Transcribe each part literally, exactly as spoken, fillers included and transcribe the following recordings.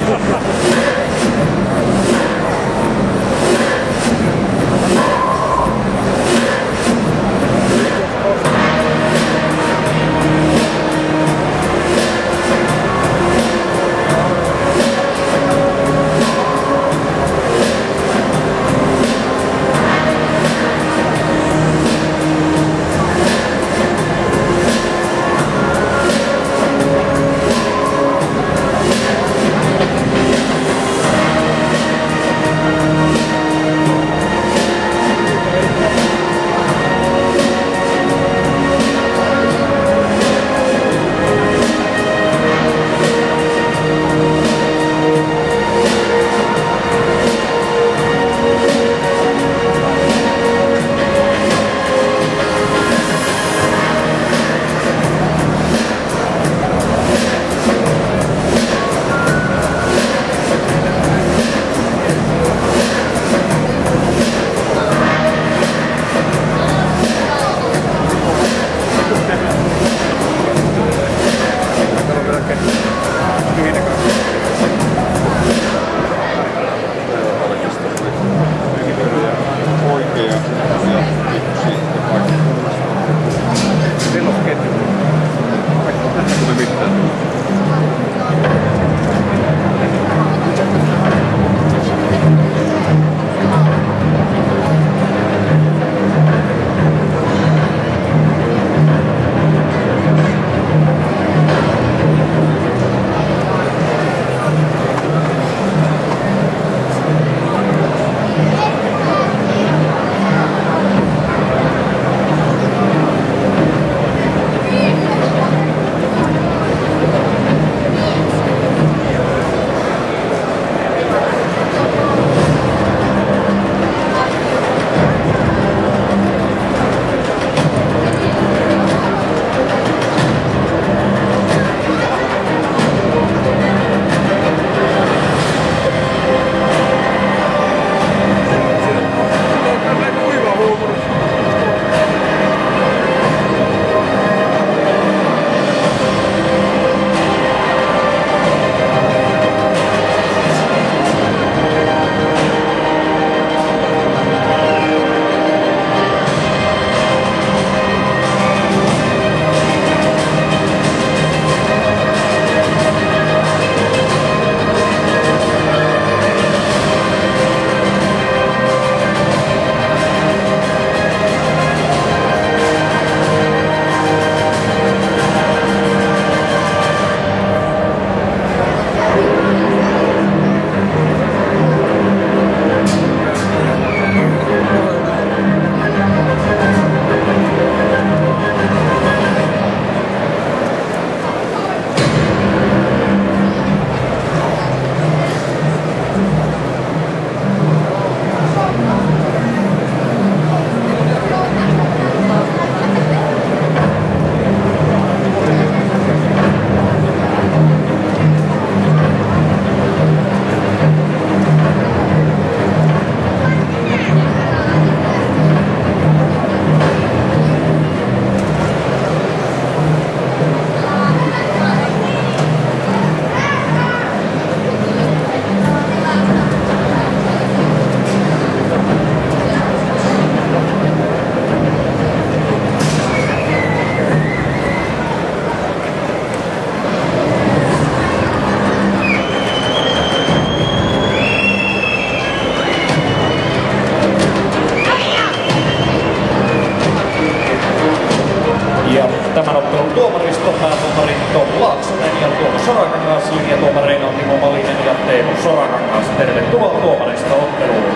Tämän ottelun tuomaristo päätuomari Tom Laaksonen ja Tuomo Sorakangas, linjatuomareina Timo Malinen ja Teemu Sorakangas. Tervetuloa tuomarista otteluun.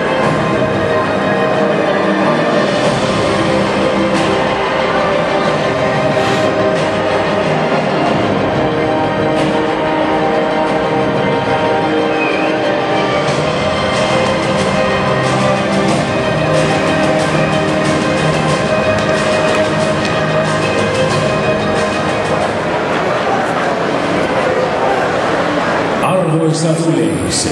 Arvoisa yleisö,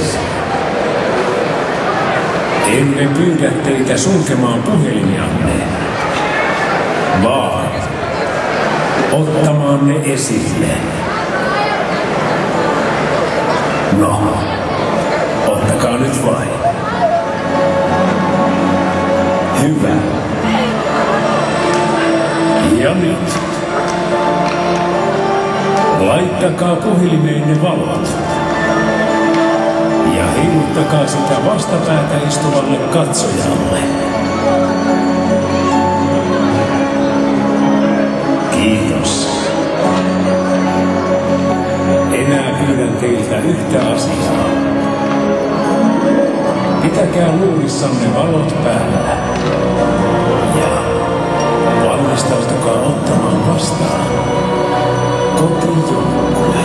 emme pyydä teitä sulkemaan puhelinjanne, vaan ottamaan ne esille. No, ottakaa nyt vain. Hyvä. Ja nyt. Laittakaa puhelimeenne valot. Ja heiluttakaa sitä vastapäätä istuvalle katsojalle. Kiitos. Enää pyydän teiltä yhtä asiaa. Pitäkää luurissanne valot päällä. Ja valmistautukaa ottamaan vastaan kotijoukkue.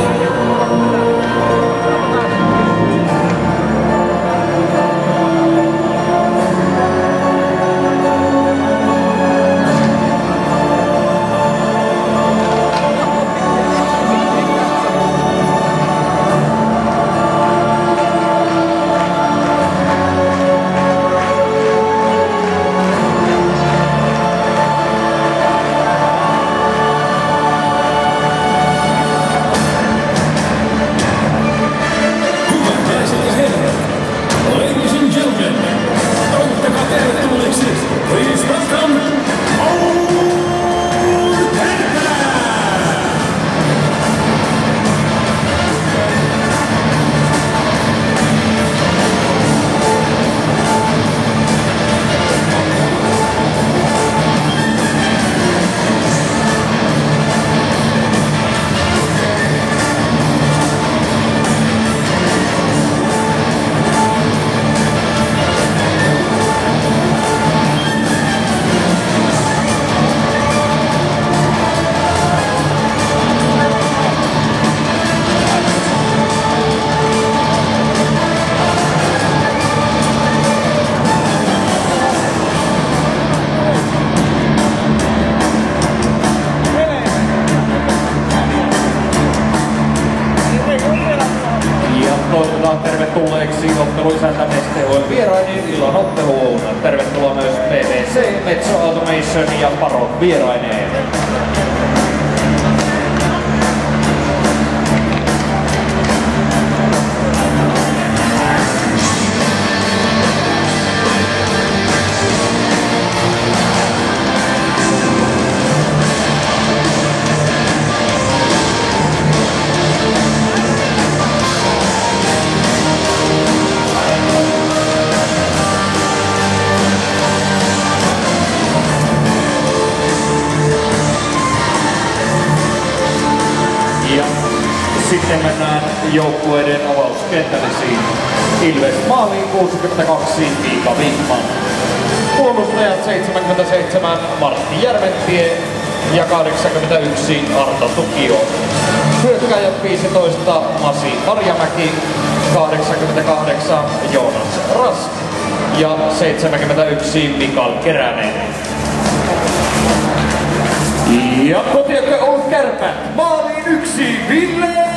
Tervetulleeksi otteluisäntä Neste Oil vieraineen illan otteluun. Tervetuloa myös P V C, Metso Automation ja Parot vieraineen. Sitten mennään joukkueiden avauskentällisiin. Ilves maaliin kuusikymmentäkaksi Mika Wigman. Puolustajat seitsemänkymmentäseitsemän Martti Järventie ja kahdeksankymmentäyksi Arto Tukio. Hyökkäjät viisitoista Masi Marjamäki, kahdeksankymmentäkahdeksan Joonas Rask ja seitsemänkymmentäyksi Mikael Keränen. Ja kotijoukkueen Oulun Kärpät maaliin yksi Ville